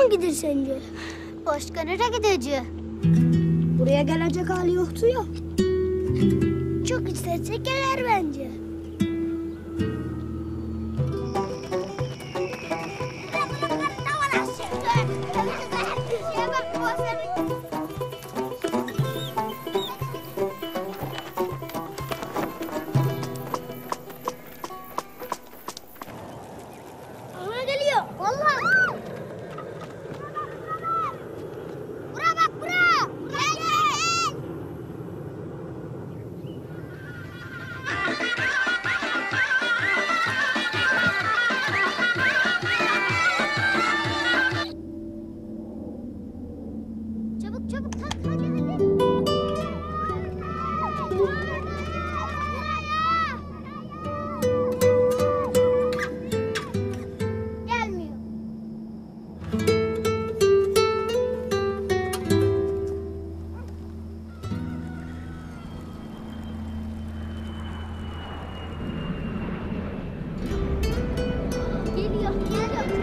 mı gider sence? Başka nereye gideceğiz? Buraya gelecek hali yoktu ya. Çok istese gelir bence. Ona geliyor. Vallahi. Bura bak bura. Gel gel. Çabuk çabuk tak hadi hadi. Gelmiyor. Geliyor, geliyor.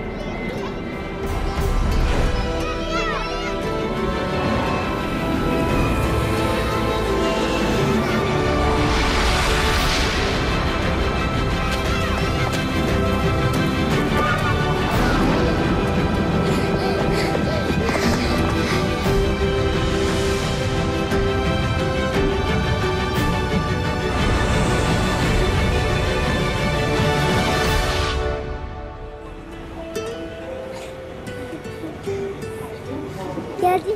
Geldi.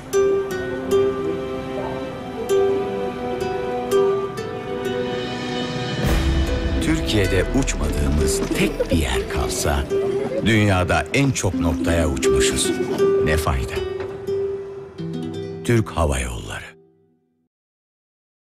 Türkiye'de uçmadığımız tek bir yer kalsa, dünyada en çok noktaya uçmuşuz. Ne fayda? Türk Hava Yolları.